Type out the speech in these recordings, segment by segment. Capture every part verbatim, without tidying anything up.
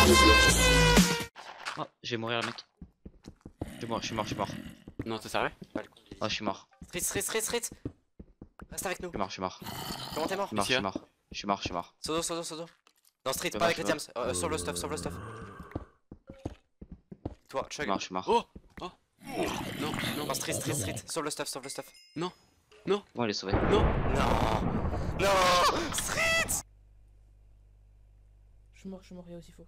Oh, je vais mourir, mec. Je suis mort, je suis mort, je suis mort. Non, t'es sérieux? Oh, je suis mort. Street, street, street, street. Reste avec nous. Je suis mort, je suis mort. Comment t'es mort? Je suis mort, je suis mort. Je suis mort, je suis mort. Sodo, sodo, sodo. Non, street, Je pas meurs, avec les je diams. Euh, sauve le stuff, sauve le stuff. Toi, Je suis chug. mort, je suis mort. Oh! Oh! Non, non, Non, street, street, street. Sauve le stuff, sauve le stuff. non, Bon, il est sauvé. non! Non! Non! Street! Je suis mort, je suis mort, il y a aussi faux.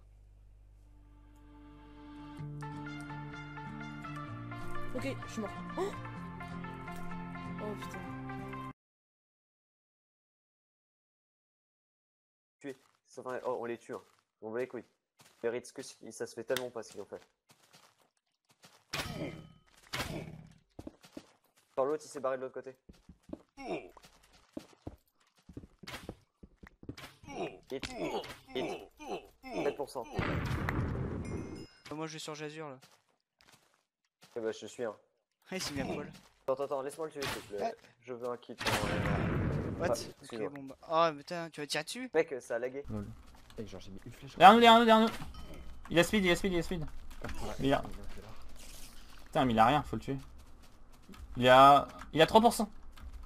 Ok, je suis mort. Oh, oh putain. Tuer. Enfin, oh, on les tue. Hein. On va les couilles. Ils méritent ce que ça se fait tellement pas ce qu'ils ont fait. Par l'autre, il s'est barré de l'autre côté. Hit. Hit. sept pour cent. Moi je vais sur Jazur là. Eh bah, je suis un. Ah, il s'est mis à poil. Attends, attends, laisse-moi le tuer, s'il te plaît. Je veux un kit. What? Ah, Ok, excuse-moi. bon bah. Oh putain, tu vas tirer dessus? Mec, ça a lagué. Mec, genre j'ai mis une flèche. Derrière nous, derrière nous, derrière nous. Il a speed, il a speed, il a speed. Il a... Putain, mais il a rien, faut le tuer. Il a... Il a trois pour cent.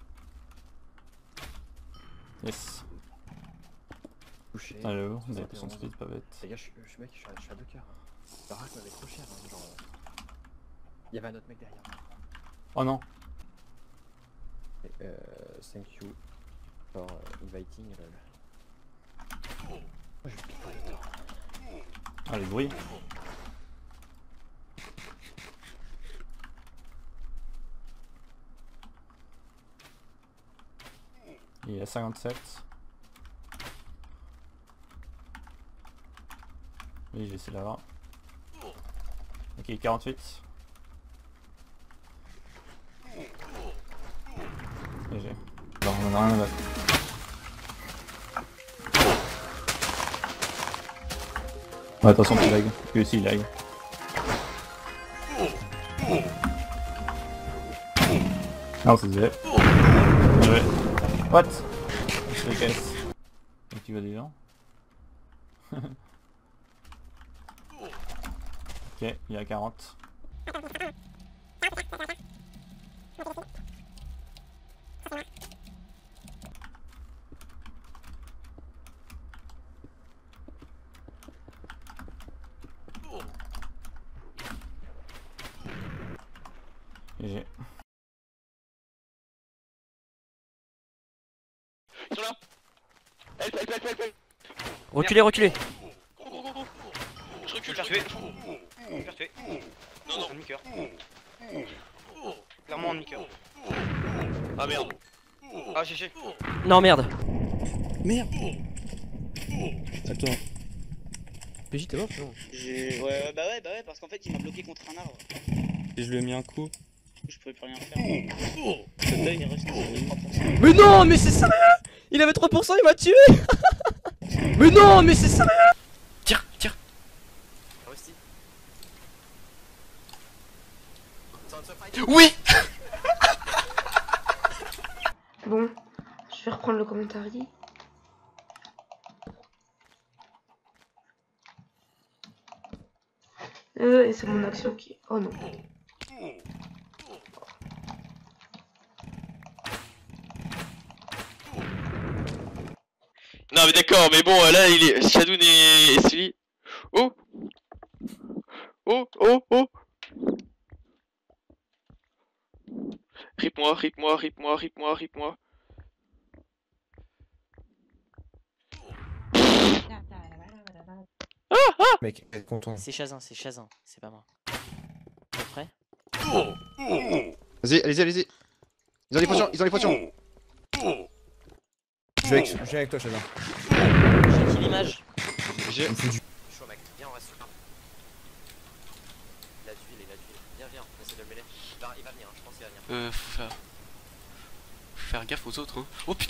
Yes. Touché. Putain, le haut, il avait son speed, pas bête. Les gars, je suis je- mec, je suis à- je suis à deux cœurs. Barack m'avait trop cher, hein, genre... Il y avait un autre mec derrière. Oh non. Et, euh, thank you for uh, inviting. Euh... Oh, je vais piquer le temps. Ah, les bruits. Il est à cinquante-sept. Oui, je vais essayer de l'avoir. Ok, quarante-huit. G G. Bon, on en a rien à battre. Ouais, attention, tu lag. Lui aussi, il lag. Non, c'est zé. Ouais. What? Je te casse. Et tu vas des gens. Ok, il est à quarante. G G. Ils sont là! Help, help, help, help, help! Reculez, reculez. Je recule, Je je vais recule. Je vais tuer. Non, non. En demi-cœur. Clairement en demi-cœur. Ah merde. Ah, G G. Non, merde. Merde. Attends. P J t'es mort non? J'ai. Ouais, ouais, bah ouais, bah ouais, parce qu'en fait il m'a bloqué contre un arbre. Et je lui ai mis un coup. Je pouvais plus rien faire. Le deuil est resté sur trois pour cent. Mais non, mais c'est sérieux? Il avait trois pour cent, il m'a tué. Mais non, mais c'est sérieux? Tire, tire. Oui! Bon, je vais reprendre le commentaire. Euh, et c'est mon action qui... Oh non. Non mais d'accord, mais bon là il est Shadoun et, et Sully. Oh! Oh, oh, oh! Rip-moi, rip-moi, rip-moi, rip-moi, rip-moi. Ah, ah! Mec, être content. C'est Chazin, c'est Chazin, c'est pas moi. T'es prêt? Vas-y, allez-y, allez-y. Ils ont les potions, ils ont les potions. Je vais avec, je vais avec toi, Shazam. J'ai qui l'image? J'ai. Chaud mec, viens on reste sur. Il a tué, il a tué. Viens, viens, on essaie de le mêler. Il va, il va venir, hein. Je pense qu'il va venir. Euh, faut faire... faut faire gaffe aux autres, hein. Oh putain!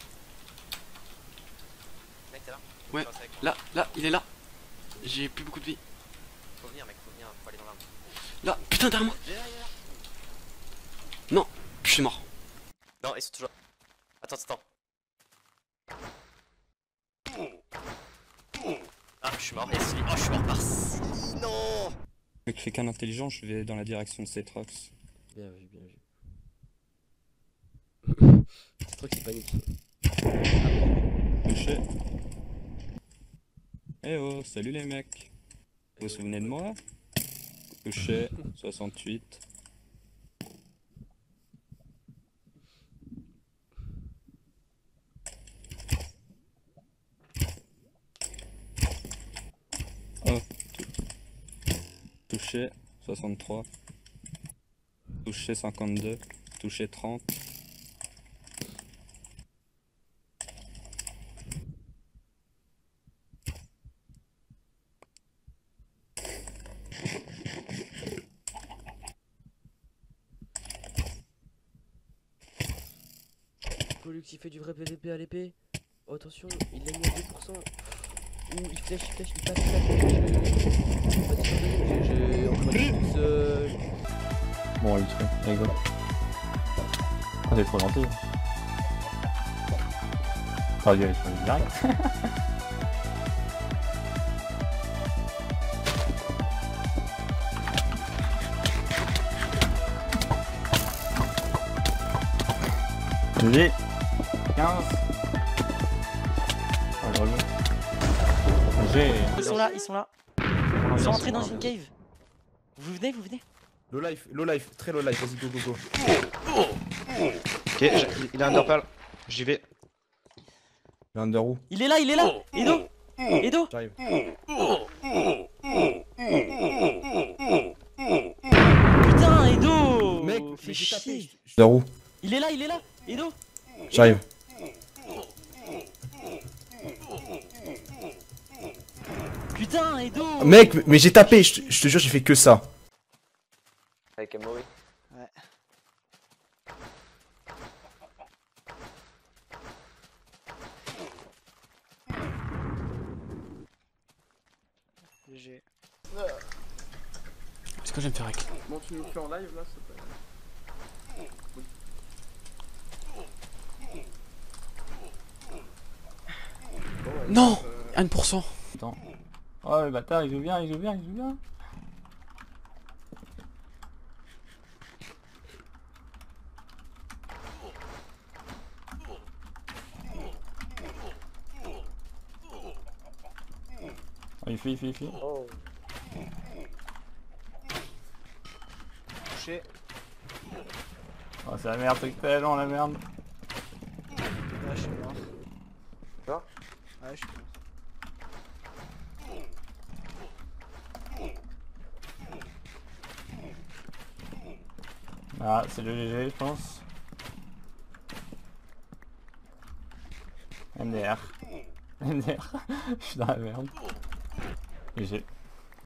Mec, t'es là? Ouais, là, là, il est là. J'ai plus beaucoup de vie. Faut venir mec, faut venir, faut aller dans l'arbre. Là, putain, derrière moi! Non, je suis mort. Non, ils sont toujours... Attends, attends. Ah, je je suis mort. Et si... Oh, je suis mort par Silly, non. Vu que je fais qu'un intelligent, je vais dans la direction de Cetrox. Bien vu, bien vu. C'est trop qu'il panique. Touché. Eh oh, salut les mecs. Vous vous souvenez de moi? Touché, soixante-huit. Oh, touché, soixante-trois. Touché, cinquante-deux. Touché, trente. Pollux il fait du vrai P V P à l'épée. Oh, attention, il l'a mis à deux pour cent. Ouh, il flèche, il flèche, il passe, il passe. J'ai... J'ai... Encore une seul. Bon, on va le tuer. Allez, go. Ah, t'es trop gentil. T'aurais dû aller sur le direct. G quinze. Oh, le relou. G. Ils sont là, ils sont là. Ils sont rentrés dans une cave. Vous venez, vous venez. Low life, low life, très low life, vas-y go go go. Ok, je- il a un underpearl. J'y vais. Le under où? Il est là, il est là. Edo. Edo. J'arrive. Putain, Edo. Mec, fais mais j'ai tapé. chier. Under où? Il est là, il est là. Edo. J'arrive. Putain, Edo. Mec, mais j'ai tapé, je te je te jure, j'ai fait que ça. Avec Amaury. Ouais. G G. Est-ce que je vais me faire hack? Bon, tu nous fais en live là, s'il te plaît. Non, un pour cent. Attends. Oh, le bâtard, il joue bien, il joue bien, il joue bien. Oh, il fuit, il fuit, il fuit. Oh. Touché. Oh, c'est la merde, c'est tellement la merde. Là, je suis mort. Quoi? Ouais, je suis mort. Ah, c'est le G G, je pense. M D R. M D R. Je suis dans la merde. G G.